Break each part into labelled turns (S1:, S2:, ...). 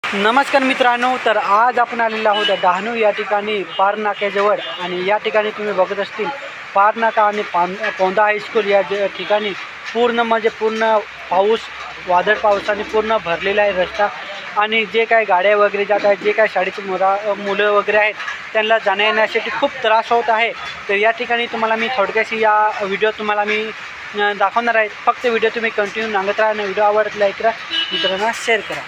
S1: नमस्कार मित्रांनो, तर आज आपण आलेलो आहोत डहाणू या ठिकाणी पार नाक्याजवळ. आणि या ठिकाणी तुम्ही बघत असतील पार नाका आणि पौंदा हायस्कूल या ठिकाणी पूर्ण पाऊस, वादळ पावसाने पूर्ण भरलेला आहे रस्ता. आणि जे काही गाड्या वगैरे जात आहेत, जे काही शाळेची मुलं वगैरे आहेत, त्यांना जाण्या येण्यासाठी खूप त्रास होत आहे. तर या ठिकाणी तुम्हाला मी थोडक्याशी या व्हिडिओ तुम्हाला मी दाखवणार आहे. फक्त व्हिडिओ तुम्ही कंटिन्यू सांगत राहा आणि व्हिडिओ आवडत लाईक करा, मित्रांना शेअर करा.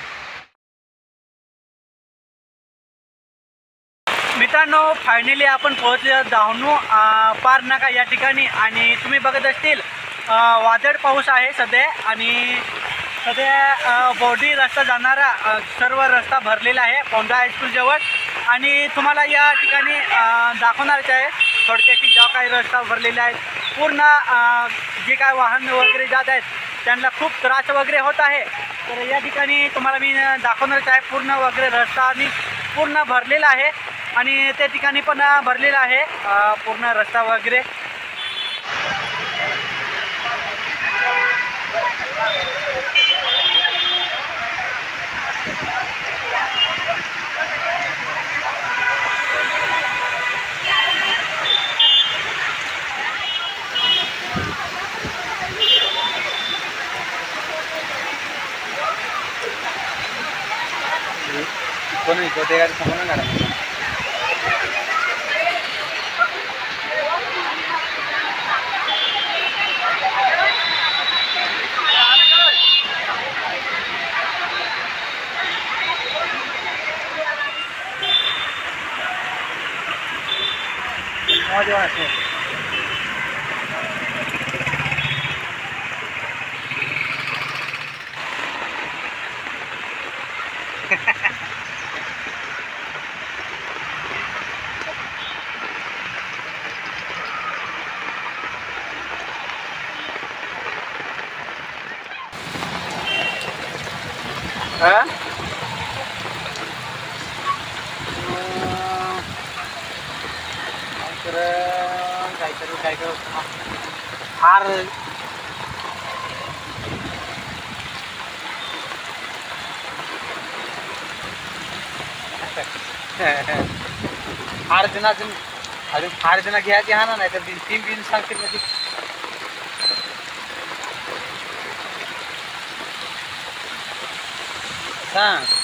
S1: मित्रांनो, फायनली आपण पोहोचले डहाणू पार नाका या ठिकाणी. आणि तुम्ही बघत असतील वादळ पाऊस आहे सध्या. आणि सध्या बोर्डी रस्ता जाणारा सर्व रस्ता भरलेला आहे पौंदा हायस्कूलजवळ. आणि तुम्हाला या ठिकाणी दाखवणारच आहे थोडक्याशी जो काही रस्ता भरलेला आहे. पूर्ण जे काय वाहन वगैरे जात आहेत त्यांना खूप त्रास वगैरे होत आहे. तर या ठिकाणी तुम्हाला मी दाखवणारच आहे पूर्ण वगैरे रस्ता आणि पूर्ण भरलेला आहे. आणि त्या ठिकाणी पण भरलेला आहे पूर्ण रस्ता वगैरे. कोण इथे सांगणार काय हार हार जना अजून हार जना घ्यायची हा ना, नाही तर तीन बिन सांगतील ना ती. सांग